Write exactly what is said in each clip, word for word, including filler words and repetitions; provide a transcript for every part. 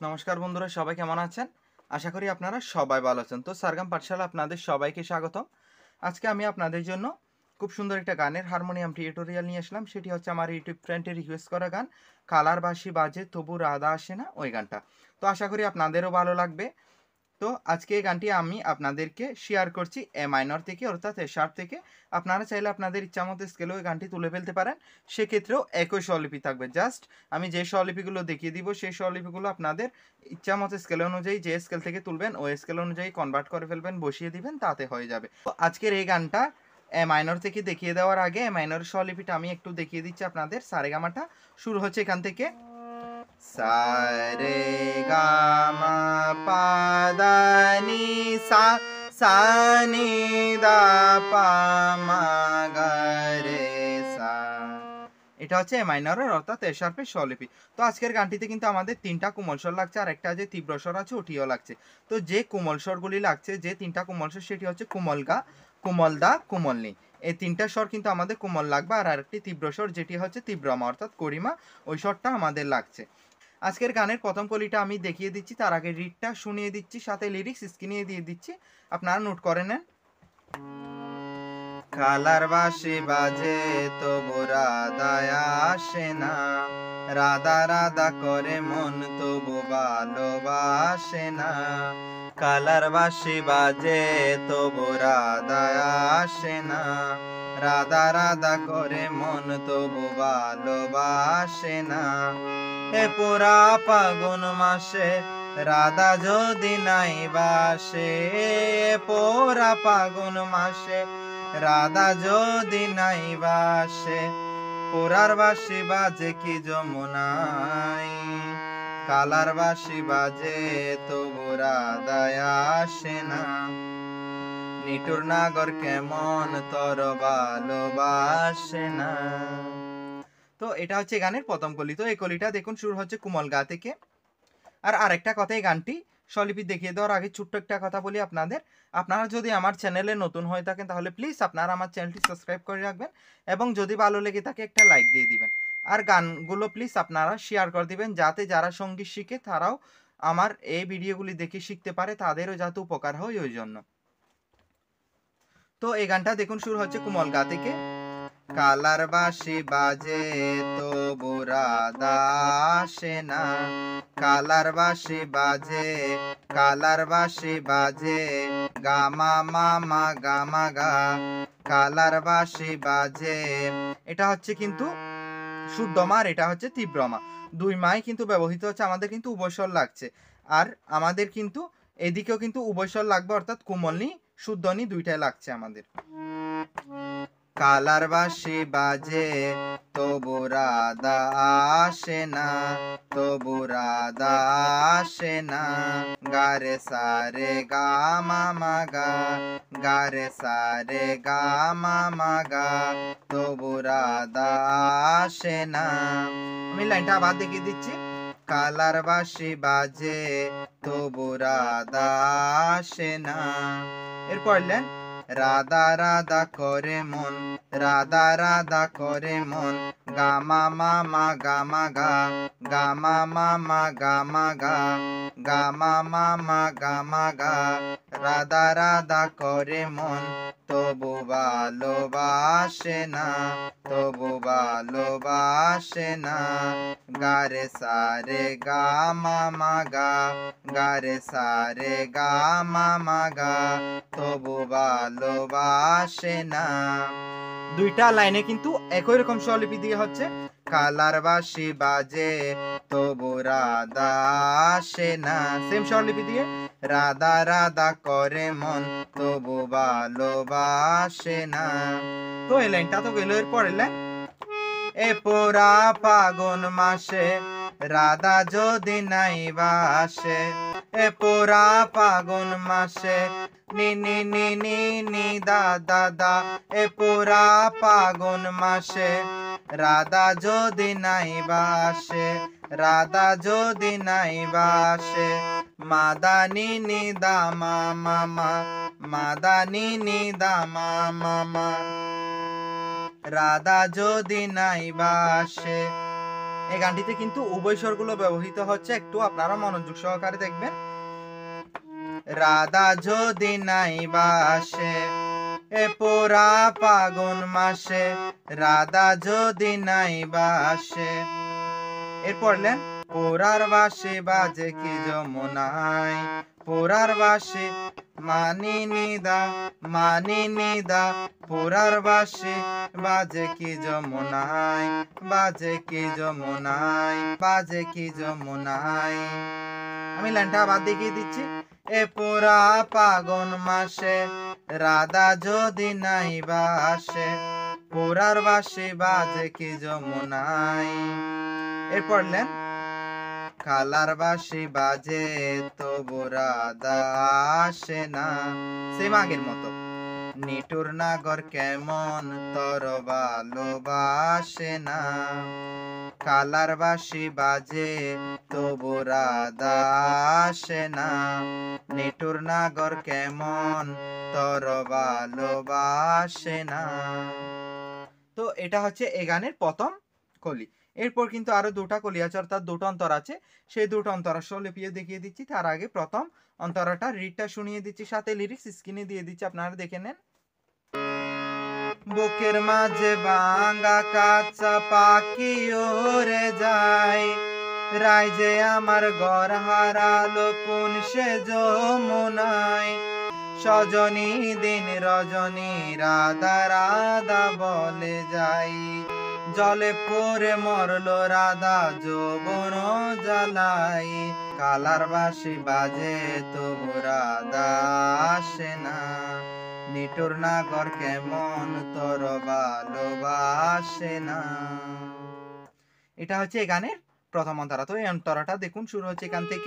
নমস্কার বন্ধুরা, সবাই কেমন আছেন? আশা করি আপনারা সবাই ভালো আছেন। তো সারগাম পাঠশালা আপনাদের সবাইকে স্বাগতম। আজকে আমি আপনাদের জন্য খুব সুন্দর একটা গানের হারমোনিয়াম টিউটোরিয়াল নিয়ে আসলাম। সেটি হচ্ছে আমার ইউটিউব ফ্রেন্ডের রিকোয়েস্ট করা গান, কালার বাঁশি বাজে তবু রাধা আসে না, ওই গানটা। তো আশা করি আপনাদেরও ভালো লাগবে। তো আজকে এই গানটি আমি আপনাদেরকে শেয়ার করছি এ মাইনর থেকে, অর্থাৎ এ শার্প থেকে। আপনারা চাইলে আপনাদের ইচ্ছামতো স্কেলেও এই গানটি তুলে ফেলতে পারেন। সেক্ষেত্রেও একই স্বরলিপি থাকবে। জাস্ট আমি যে স্বরলিপিগুলো দেখিয়ে দিব সেই স্বরলিপিগুলো আপনাদের ইচ্ছামতো স্কেল অনুযায়ী যে স্কেল থেকে তুলবেন ওই স্কেল অনুযায়ী কনভার্ট করে ফেলবেন, বসিয়ে দিবেন, তাতে হয়ে যাবে। তো আজকের এই গানটা এ মাইনর থেকে দেখিয়ে দেওয়ার আগে এ মাইনরের স্বরলিপিটা আমি একটু দেখিয়ে দিচ্ছি আপনাদের। সারেগামাটা শুরু হচ্ছে এখান থেকে, सा रे गा मा पा दा नी सा सा नी दा पा मा গা রে সা। এটা হচ্ছে এ মাইনরের অর্থাৎ এ শার্পের স্বরলিপি। তো আজকের গানটিতে কিন্তু আমাদের তিনটা কোমল স্বর লাগছে, আর একটা যে তীব্র স্বর আছে ওটিও লাগছে। তো যে কোমল স্বরগুলি লাগছে, যে তিনটা কোমল স্বর, সেটি হচ্ছে কোমল গা, কোমল দা, কোমল নি। এই তিনটা স্বর কিন্তু আমাদের কোমল লাগবে, আর আরেকটি তীব্র স্বর যেটি হচ্ছে তীব্রমা অর্থাৎ করিমা, ওই স্বরটা আমাদের লাগছে। আজকের গানের প্রথম কলিটা আমি দেখিয়ে দিচ্ছি, তার আগে রিডটা শুনিয়ে দিচ্ছি, সাথে লিরিক্স স্ক্রিনে দিয়ে দিচ্ছি, আপনারা নোট করে নেন। কালার বাঁশি বাজে তবু রাধায় আসে না, রাধা রাধা করে মন তবু ভালোবাসে না। কালার বাঁশি বাজে তবু রাধায় আসে না, রাধা রাধা করে মন তবু ভালোবাসে না। এ পুরা ফাগুন মাসে রাধা যদি নাই বাসে, পুরা ফাগুন মাসে রাধা যদি নাই বাসে, পুরার বাঁশি বাজে কি যমুনাই, কালার বাঁশি বাজে তবু রাধায় আসে না। নিটুর নাগর কেমন তোর ভালোবাসে না। তো এটা হচ্ছে গানের প্রথম কলি। তো এই কলিটা দেখুন শুরু হচ্ছে কোমল গা থেকে। আর আরেকটা কথা, এই গানটি স্বরলিপি দেখিয়ে দেওয়ার আগে ছোট্ট একটা কথা বলি আপনাদের। আপনারা যদি আমার চ্যানেলে নতুন হয়ে থাকেন তাহলে প্লিজ আপনারা আমার চ্যানেলটি সাবস্ক্রাইব করে রাখবেন, এবং যদি ভালো লেগে থাকে একটা লাইক দিয়ে দিবেন। আর গানগুলো প্লিজ আপনারা শেয়ার করে দিবেন, যাতে যারা সঙ্গীত শিখে তারাও আমার এই ভিডিওগুলি দেখে শিখতে পারে, তাদেরও যাতে উপকার হয় ওই জন্য। তো এই গানটা দেখুন শুরু হচ্ছে কোমল গা থেকে। কালার বাঁশি বাজে তবু রাধা আসে না, কালার বাঁশি বাজে, কালার বাঁশি বাজে গামা মামা গামা গা, কালার বাঁশি বাজে। এটা হচ্ছে কিন্তু শুদ্ধ মা, আর এটা হচ্ছে তীব্র মা, দুই মাই কিন্তু ব্যবহৃত হচ্ছে। আমাদের কিন্তু উভয়স্বর লাগছে, আর আমাদের কিন্তু এদিকেও কিন্তু উভয়স্বর লাগবে, অর্থাৎ কোমলনি শুদ্ধনি দুইটাই লাগছে আমাদের। কালার বাঁশি বাজে তবু রাধা আসে না, তবু রাধা আসে না, গারে সারে গা মামা গা, গারে সারে গা মামা গা, তবু রাধা আসে না। আমি লাইনটা আবার দেখিয়ে দিচ্ছি। কালার বাঁশি বাজে তবু রাধা আসে না। এরপর লেন, রাধা রাধা করে মন, রাধা রাধা করে মন, গামা মামা গামা গা, গামা মামা গামা গা, গামা মামা গামা গা, রাধা রাধা করে মন তবু ভালোবাসে না, তবু ভালোবাসে না। গারে সারে গা মামা গা, গারে সারে গা মামা গা, তবু ভালোবাসে না। দুইটা লাইনে কিন্তু একই রকম স্বরলিপি দিয়ে হচ্ছে। কালার বাঁশি বাজে তবু রাধা আসে না, সেম স্বরলিপি দিয়ে। রাধা রাধা করে মন তবু ভালোবাসে না। তো এই লাইনটা তো গেল। এর পরের লাইন, এ পোরা ফাগুন মাসে রাধা যদি নাই বাসে, এ পোরা ফাগুন মাসে নি নি নি নি নি দা দা দা, এ পোরা ফাগুন মাসে রাধা যদি নাই বাসে, রাধা যদি নাই বাসে, মাদানি নি দা মা মামা, মাদানি নি দা মা মামা, রাধা যদি নাই বাসে, এই গানটিতে কিন্তু উভয় স্বরগুলো ব্যবহৃত হচ্ছে, একটু আপনারা মনোযোগ সহকারে দেখবেন। রাধা যদি নাই বাসে এ পোড়া ফাগুন মাসে, রাধা যদি নাই বাসে। এর পড়লেন পোড়ার বাসে বাজে কি যমুনায়, পোড়ার বাসে মানি নিদা মানি নিদা, পোড়ার বাসে বাজে কি যমুনায়, বাজে কি যমুনায়, বাজে কি যমুনায়। আমি লাইনটা আবার দেখিয়ে দিচ্ছি। এ পোড়া ফাগুন মাসে রাধা যদি নাই বাসে, পোড়ার বাসে বাজে কি যমুনায়। এর পড়লেন কালার বাসি বাজে তবু রাধা আসে না, সেম আগের মতো। নিটুর নাগর কেমন তোর ভালোবাসে না, কালার বাসি বাজে তবু রাধা আসে না, নিটুর নাগর কেমন তোর ভালোবাসে না। তো এটা হচ্ছে এই গানের প্রথম কলি। এরপর কিন্তু আরো দুটা কলি আছে, অর্থাৎ দুটো অন্তর আছে, সেই দুটো অন্তরা স্বরলিপিও দেখিয়ে দিচ্ছি। তার আগে প্রথম অন্তরাটা রিডটা শুনিয়ে দিচ্ছি, সাথে লিরিক্স স্ক্রিনে দিয়ে দিচ্ছি, আপনারা দেখে নেন। বুকের মাঝে ভাঙা কাঁচা পাখি ওরে যায়, রাইজে আমার ঘর হারালো কোন সে যমুনায়, সজনী দিন রজনী রাধা রাধা বলে যাই, জলে পড়ে মরলো রাধা যৌবন জ্বালাই, কালার বাসি বাজে তবু রাধা আসে না, নিটুর নাগর কেমন তোর ভালোবাসে না। এটা হচ্ছে এই গানের প্রথম অন্তরা। তো এই অন্তরাটা দেখুন শুরু হচ্ছে এখান থেকে।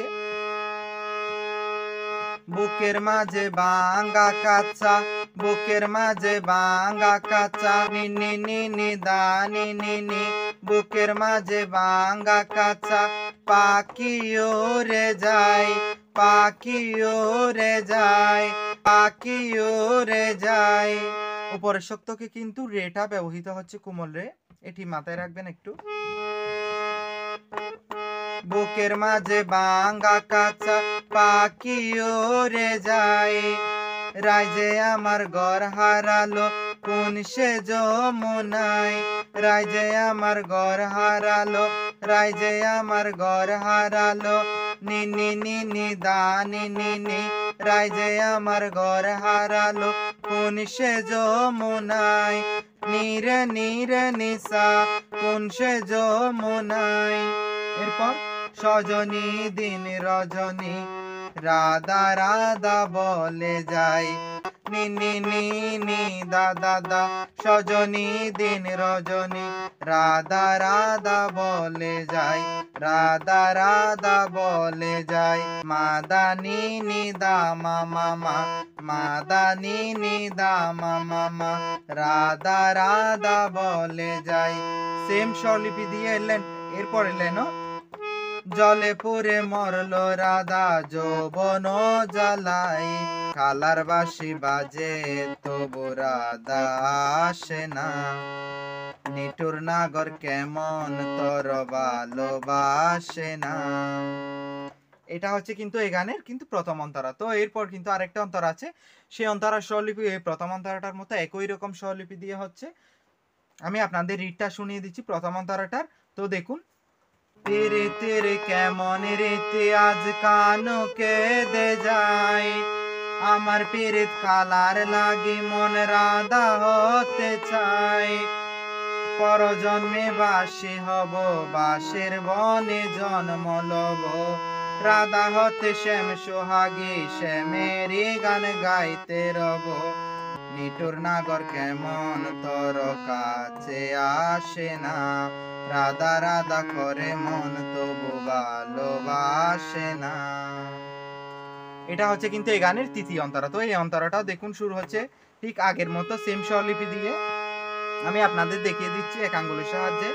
বুকের মাঝে ভাঙা কাঁচা, বুকের মাঝে ভাঙা কাঁচা, নিনি নিনি দানি নিনি, বুকের মাঝে ভাঙা কাঁচা পাখি ওরে যায়, পাখি ওরে যায়, পাখি ওরে যায়। উপরের শক্তকে কিন্তু রেটা ব্যবহৃত হচ্ছে কোমল রে, এটি মাথায় রাখবেন একটু। বুকের মাঝে ভাঙা কাঁচা পাখি ওরে যায়, রাইজে আমার ঘর হারালো কোন সে যমুনায়, রাইজে আমার ঘর হারালো, রাইজে আমার ঘর হারালো, নিনি নিনি দানি নিনি, রাইজে আমার ঘর হারালো কোন সে যমুনায়, নীরে নীরে নিশা কোন সে যমুনায়। এরপর সজনী দিন রজনী রাধা রাধা বলে যাই, নিনি নিনি দাদা দা, সজনী দিন রজনী রাধা রাধা বলে যাই, রাধা রাধা বলে যাই, মাদানি নিদা মামা মা, মাদানি নিদা মামা মা, রাধা রাধা বলে যাই। সেম স্বরলিপি দিয়ে এলেন। এরপর এলেন জলে পুরে মরলো রাধা যৌবন জ্বালাই, কালার বাসি বাজে তবু রাধা আসে না, নিটুর নাগর কেমন তোর ভালোবাসে না। এটা হচ্ছে কিন্তু এই গানের কিন্তু প্রথম অন্তরা। তো এরপর কিন্তু আরেকটা অন্তরা আছে, সেই অন্তরার স্বরলিপি এই প্রথম অন্তরাটার মতো একই রকম স্বরলিপি দিয়ে হচ্ছে। আমি আপনাদের রিডটা শুনিয়ে দিচ্ছি প্রথম অন্তরাটার। তো দেখুন, তেরে তেরে কেমন রীতি আজ কানো কেঁদে যায়, আমার পীড়িত কালার লাগি মন রাধা হতে চাই, পরজন্মে বাসি হব বাসের বনে জন্ম লব, রাধা হতে শ্যাম সোহাগী শ্যামেরই গান গাইতে রব, নিটুর নাগর কেমন তোর কাছে আসে না, রাধা রাধা করে মন তবু ভালোবাসে না। এটা হচ্ছে কিন্তু এই গানের তৃতীয় অন্তরা। তো এই অন্তরাটাও দেখুন শুরু হচ্ছে ঠিক আগের মতো সেম স্বরলিপি দিয়ে। আমি আপনাদের দেখিয়ে দিচ্ছি এক আঙ্গুলের সাহায্যে।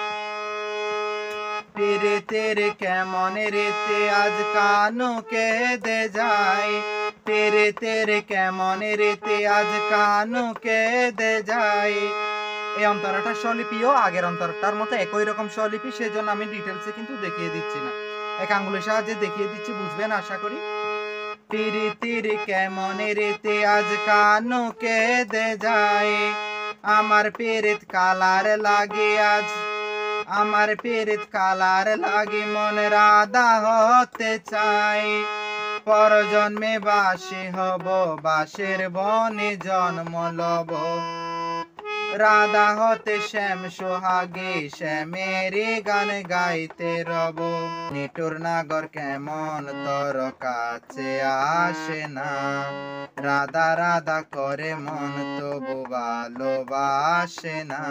তেরে তেরে কেমন রেতে আজ কানো কেঁদে যায়, তেরে তেরে কেমন রেতে আজ কানো কেঁদে যায়, এই অন্তরাটার স্বরলিপিও আগের অন্তরাটার মতো একই রকম স্বরলিপি, সেজন্য আমি ডিটেলসে কিন্তু দেখিয়ে দিচ্ছি না, এক আঙ্গুলের সাহায্যে দেখিয়ে দিচ্ছি, বুঝবেন আশা করি। তিরি তিরি কেমন রেতে আজ কানু কেঁদে যায়, আমার পেরেত কালার লাগে আজ, আমার পেরেত কালার লাগে, মন রাধা হতে চাই, পর জন্মে বাসি হব, বাসের বনে জন্ম লব, রাধা হতে শ্যাম সোহাগে, শ্যামেরি গান গাইতে রব, নিটুর নাগর কেমন তোর কাছে আসে না, রাধা রাধা করে মন তবু ভালোবাসে না,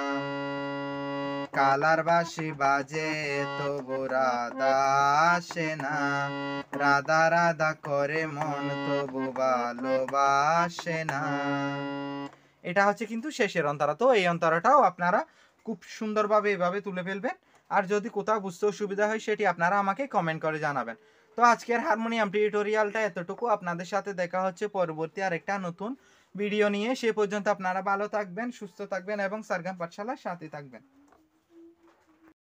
কালার বাঁশি বাজে তবু রাধা আসে না, রাধা রাধা করে মন তবু ভালোবাসে না। এটা হচ্ছে কিন্তু শেষের অন্তরা। তো এই অন্তরাটাও আপনারা খুব সুন্দরভাবে এভাবে তুলে ফেলবেন, আর যদি কোথাও বুঝতে অসুবিধা হয় সেটি আপনারা আমাকে কমেন্ট করে জানাবেন। তো আজকের হারমোনিয়াম টিউটোরিয়ালটা এতটুকু, আপনাদের সাথে দেখা হচ্ছে পরবর্তী আরেকটা নতুন ভিডিও নিয়ে। সে পর্যন্ত আপনারা ভালো থাকবেন, সুস্থ থাকবেন এবং সারগাম পাঠশালার সাথে থাকবেন।